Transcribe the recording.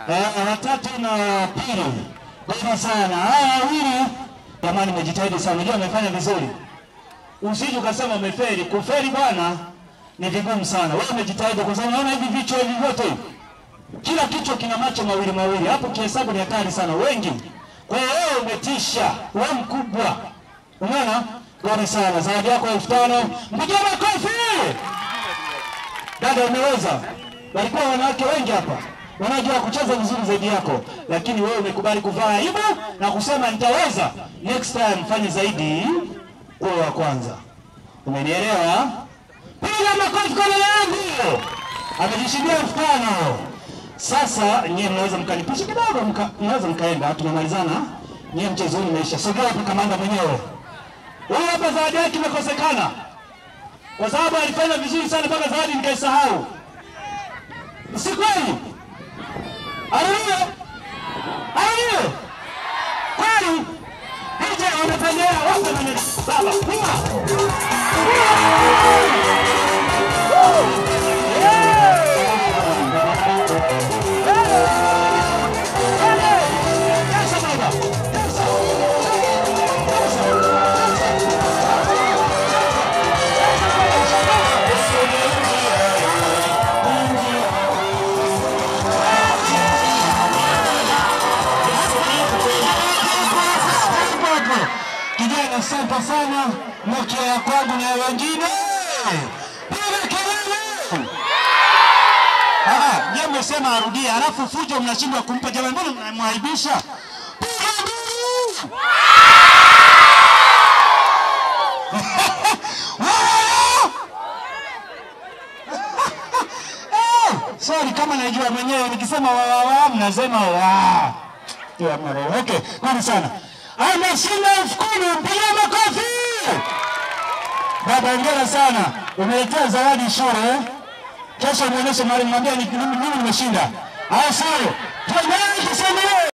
watatu na pili. Bora sana. Wawili jamani mmejitahidi sana. Unajua mmefanya vizuri. Usije ukasema umefeli. Kufeli bwana ni vigumu sana. Wewe umejitahidi kwa sababu unaona hivi vichwa hivi vyote. Kila kichwa kina macho mawili. Hapo kihesabu ni hatari sana wengi. Kwa hiyo wewe umetisha, wewe mkubwa. Unaona? Bora sana. Zawadi yako 5000. Mpigie makofi. Dada umeweza. Walikuwa wanawake wengi hapa. Wanajua kucheza vizuri zaidi yako, lakini wewe umekubali kuvaa aibu na kusema nitaweza. Next time fanye zaidi kwa wa kwanza. Umenielewa? Piga makofi kwa yangu. Amejishindia 5000. Sasa nyie mnaweza mkanipisha kidogo, mnaweza mkaenda, tumemalizana. Nyie mchezo huu umeisha. Sogea hapa kamanda mwenyewe. Wewe hapa zawadi yake imekosekana. Kwa sababu alifanya vizuri sana mpaka zawadi nikaisahau. Si kweli? Haleluya. Kweli? Hicho unatendea wote na baba. Asante sana Nokia ya kwangu na wengine. Piga kelele. Yeye amesema arudie, alafu fujo mnashindwa kumpa jamani, mbona mnamwaibisha? Piga nduru. Sorry kama najua mwenyewe nikisema mnasema okay, kwani sana. Ameshinda 10,000, mpigie makofi. Baba hongera sana. Umeletea zawadi shule. Kesho muoneshe mwalimu, mwambie mimi nimeshinda. Sawa. Tuendelee kusema